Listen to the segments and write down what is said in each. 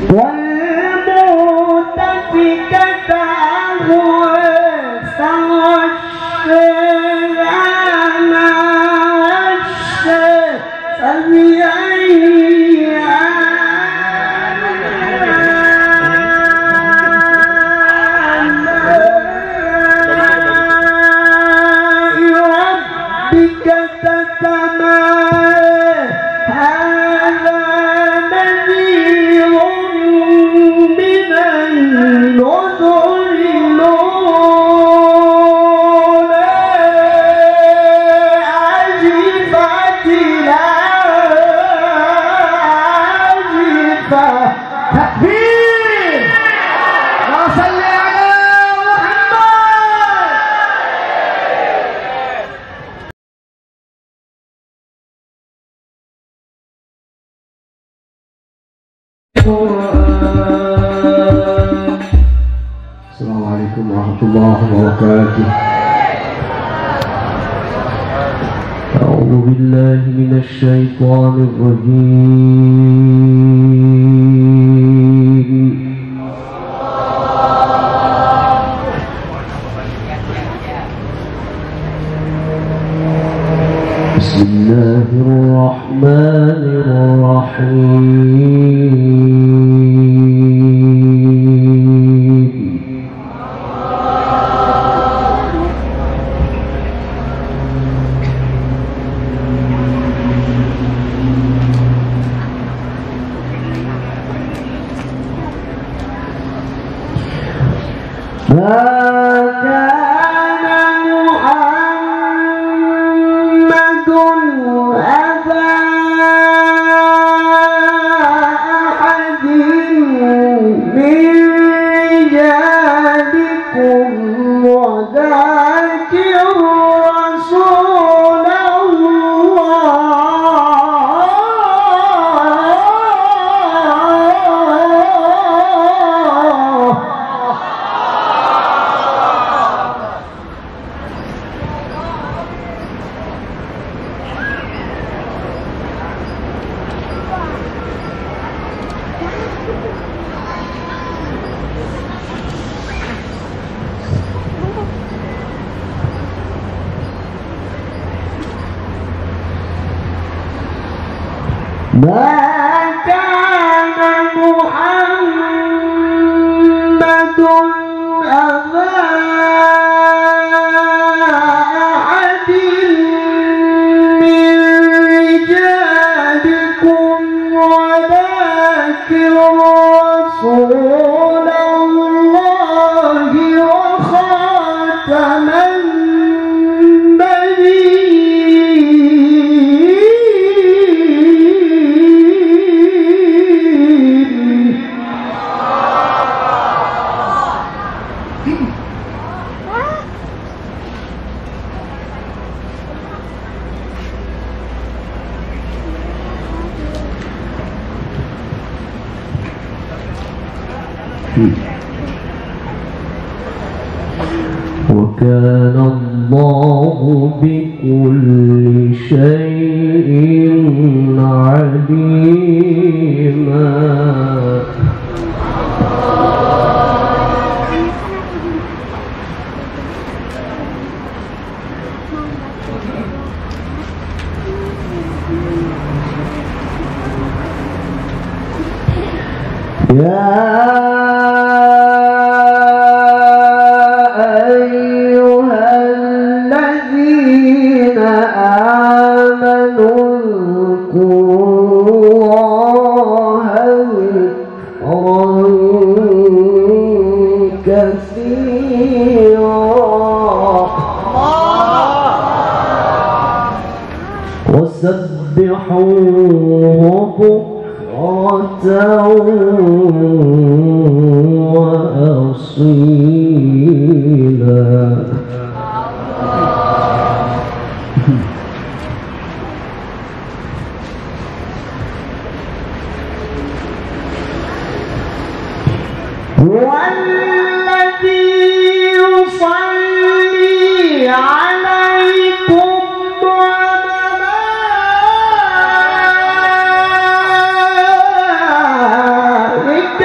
والمؤتفكة أهوى فغشاها ما غشى فبأي ربك تتمارى هذا نذير من النذر الأولى عزفت العازفة تكبير وصل على Assalamualaikum warahmatullahi wabarakatuh. A'udzu billahi minasy syaithanir rajim. Bismillahirrahmanirrahim. وكان الله بكل شيء عليما. وسبحوه بكرة وأصيلا. والذي يصلي عليكم وملائكته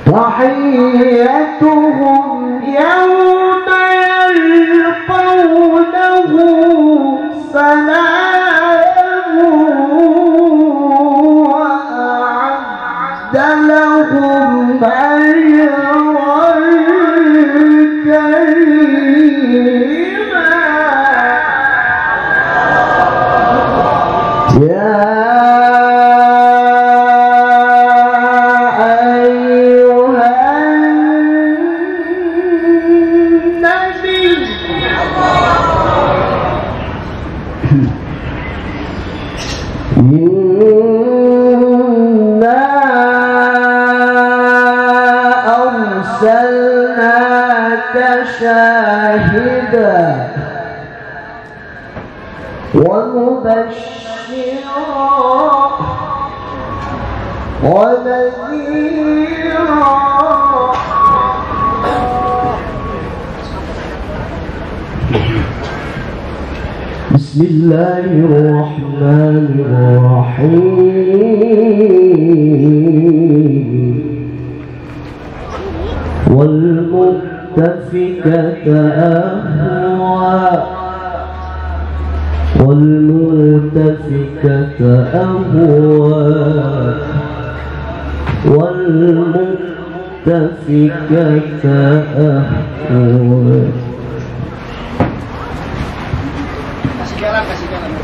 تحيتهم يوم يلقونه سلام وأعد لهم أجرا كريما. يا إنا أرسلناك شاهدا ومبشرا ونذيرا بسم الله الرحمن الرحيم والمؤتفكة أهوى والمؤتفكة أهوى والمؤتفكة أهوى. Kasih jalan.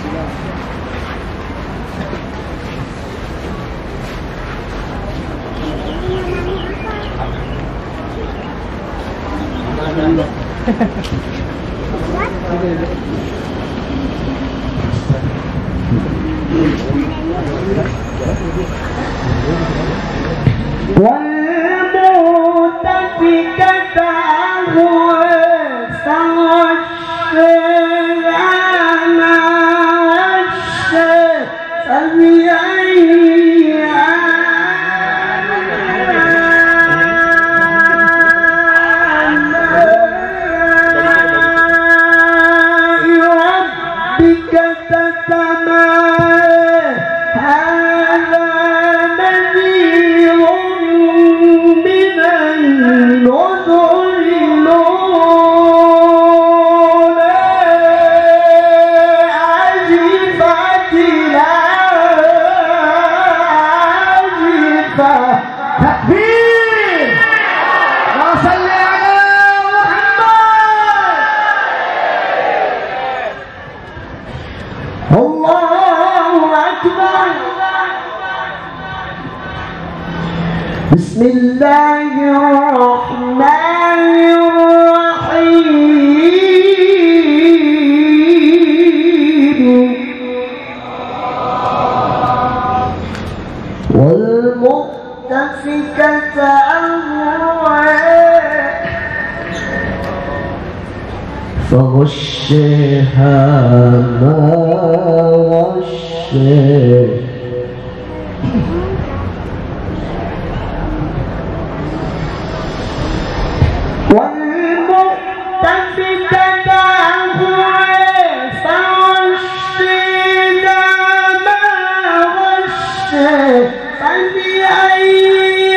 والمؤتفكة أهوى تكبير. صل على محمد. الله أكبر. بسم الله الرحمن الرحيم. والمؤتفكة أهوى فغشاها ما غشا. والمؤتفكة أهوى فغشاها ما غشا. فبأي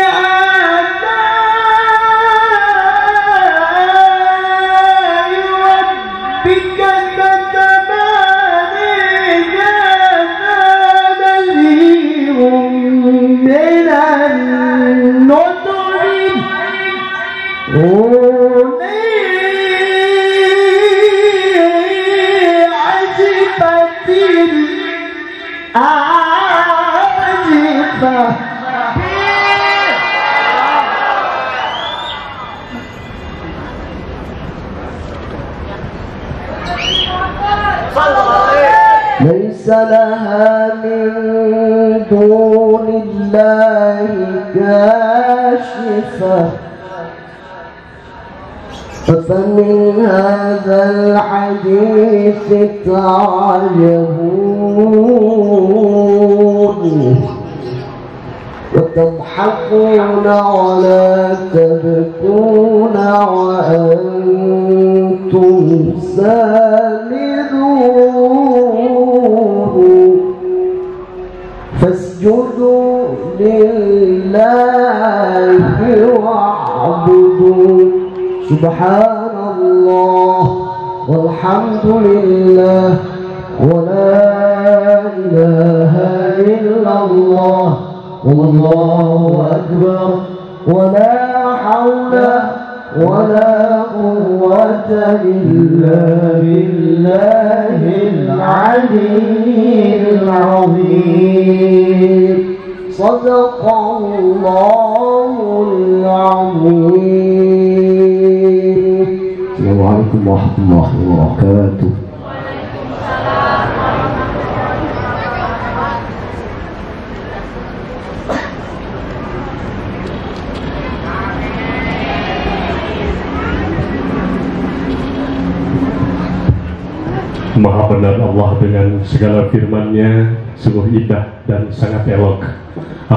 آلاء ربك تتمارى. هذا نذير من النذر. عزفت الآزفة. ليس لها من دون الله كاشفة. فمن هذا الحديث تعجبون وتضحكون ولا تبكون وأنتم سامدون. فاسجدوا لله يعبدون سبحان الله والحمد لله ولا إله إلا الله والله أكبر ولا حول ولا قوة إلا بالله العلي العظيم صدق الله العظيم. السلام عليكم ورحمة الله وبركاته. Maha benar Allah dengan segala firman-Nya, sungguh indah dan sangat elok.